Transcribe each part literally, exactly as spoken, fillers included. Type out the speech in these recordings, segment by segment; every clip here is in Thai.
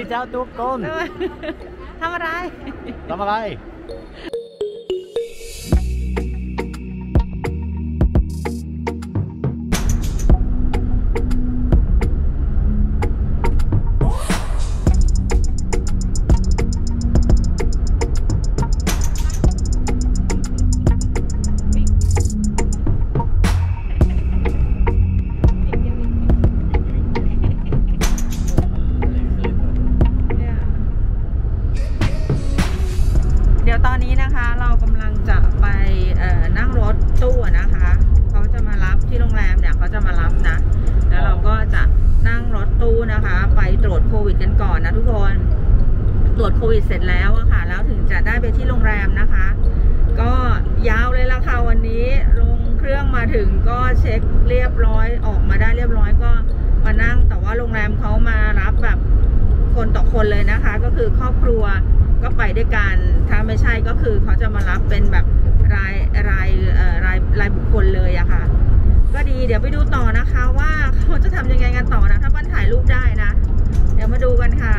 จ้าทุกคนทำอะไรทำอะไรตอนนี้นะคะเรากำลังจะไปนั่งรถตู้นะคะเขาจะมารับที่โรงแรมเนี่ยเขาจะมารับนะแล้วเราก็จะนั่งรถตู้นะคะไปตรวจโควิดกันก่อนนะทุกคนตรวจโควิดเสร็จแล้วอะค่ะแล้วถึงจะได้ไปที่โรงแรมนะคะก็ยาวเลยละค่ะวันนี้ลงเครื่องมาถึงก็เช็คเรียบร้อยออกมาได้เรียบร้อยก็มานั่งแต่ว่าโรงแรมเขามารับแบบคนต่อคนเลยนะคะก็คือครอบครัวก็ไปด้วยกันถ้าไม่ใช่ก็คือเขาจะมารับเป็นแบบรายรายเอ่อรายรายบุคคลเลยอะค่ะก็ดีเดี๋ยวไปดูต่อนะคะว่าเขาจะทำยังไงกันต่อนะถ้าบ้านถ่ายรูปได้นะเดี๋ยวมาดูกันค่ะ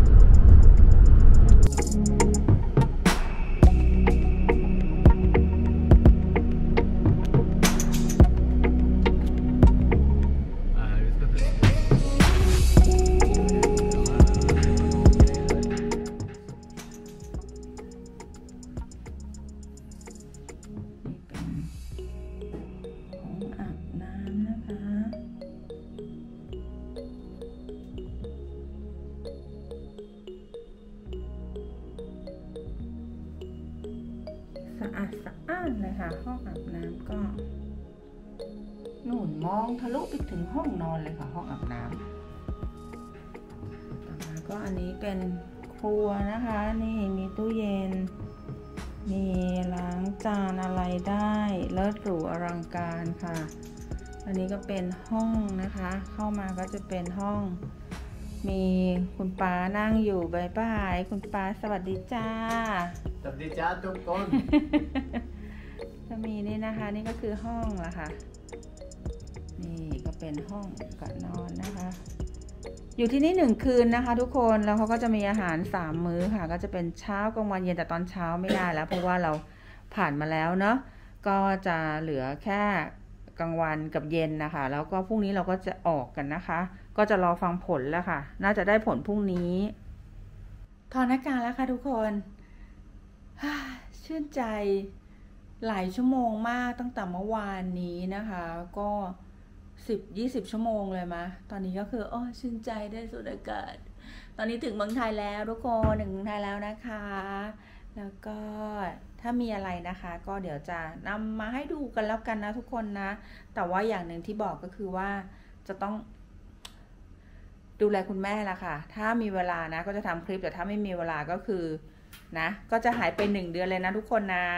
สะอาดสะอ้านเลยค่ะห้องอาบน้ำก็หนุนมองทะลุไปถึงห้องนอนเลยค่ะห้องอาบน้ำต่อมาก็อันนี้เป็นครัวนะคะนี่มีตู้เย็นมีล้างจานอะไรได้เลิศหรูอลังการค่ะอันนี้ก็เป็นห้องนะคะเข้ามาก็จะเป็นห้องมีคุณป้านั่งอยู่บายบายคุณป้าสวัสดีจ้าสวัสดีจ้าทุกคนจะมีนี่นะคะนี่ก็คือห้องละค่ะนี่ก็เป็นห้องก่อนนอนนะคะอยู่ที่นี่หนึ่งคืนนะคะทุกคนแล้วเขาก็จะมีอาหารสามมื้อค่ะก็จะเป็นเช้ากลางวันเย็นแต่ตอนเช้าไม่ได้แล้วเพราะว่าเราผ่านมาแล้วเนาะก็จะเหลือแค่กลางวันกับเย็นนะคะแล้วก็พรุ่งนี้เราก็จะออกกันนะคะก็จะรอฟังผลแล้วค่ะน่าจะได้ผลพรุ่งนี้ถอดหน้ากากแล้วค่ะทุกคนชื่นใจหลายชั่วโมงมากตั้งแต่เมื่อวานนี้นะคะก็สิบยี่สิบชั่วโมงเลยมะตอนนี้ก็คืออ๋อชื่นใจได้สูดอากาศตอนนี้ถึงเมืองไทยแล้วทุกคนถึงเมืองไทยแล้วนะคะแล้วก็ถ้ามีอะไรนะคะก็เดี๋ยวจะนำมาให้ดูกันแล้วกันนะทุกคนนะแต่ว่าอย่างหนึ่งที่บอกก็คือว่าจะต้องดูแลคุณแม่ละค่ะถ้ามีเวลานะก็จะทำคลิปแต่ถ้าไม่มีเวลาก็คือนะก็จะหายไปหนึ่งเดือนเลยนะทุกคนนะ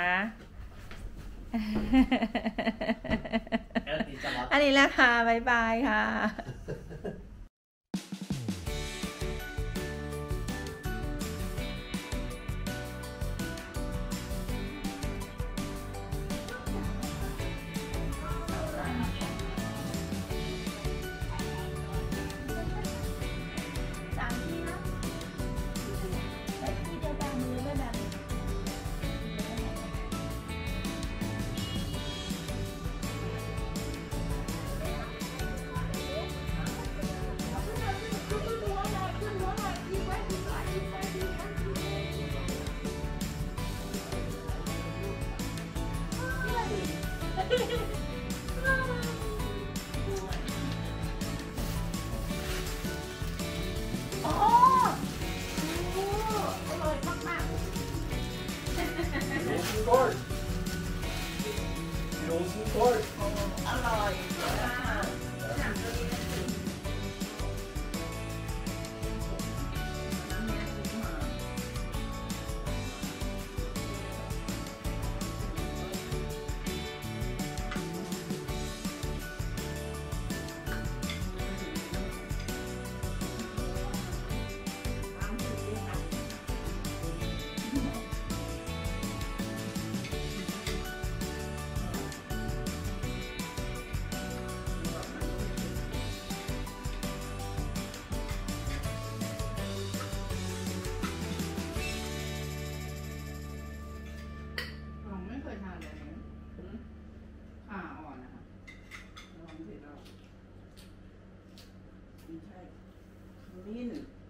อันนี้แหละค่ะบ๊ายบายค่ะ Court. Rosen Court. อร่อยมิ้น